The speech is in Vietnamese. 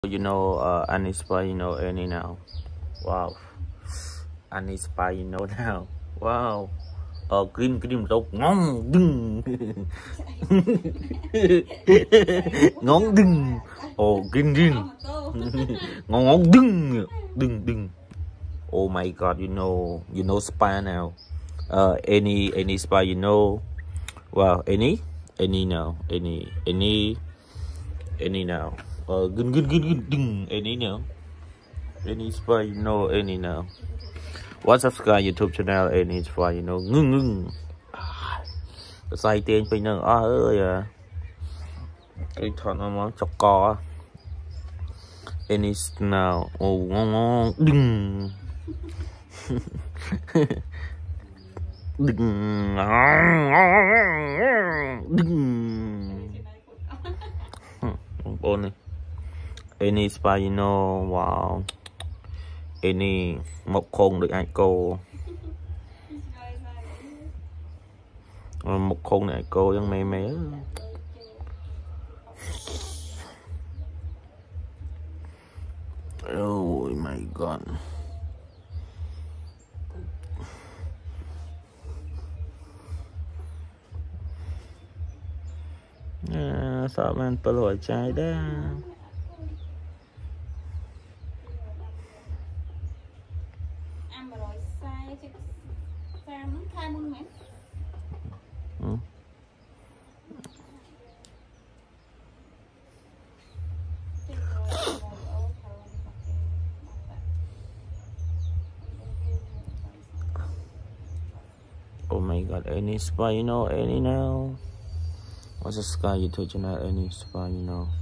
You know, Annie Spy, you know, any now. Wow. Annie Spy, you know now. Wow. Cream rau ngon đừng. Ngon đừng. Green ngon ngon đừng. Oh my God, you know Spy now. Any Spy, you know. Wow, any now, any now. Good, ding, any now. Any Spy, you know, any now. What's up, Sky YouTube channel, any Spy, you know, ngưng. Sai tiền bây giờ, ơi à. Cái thằng nó món chọc co. Any now, ngon, đừng. Đừng. Bốn này. Any Spy, you know, wow. Any một khôn được ai cô. Một khôn này cô đang mê. Oh my God. Sao bạn phải hỏi trai đó. Oh my God, any Spy, you know, any now. What's the Sky YouTube channel, any Spy, you know.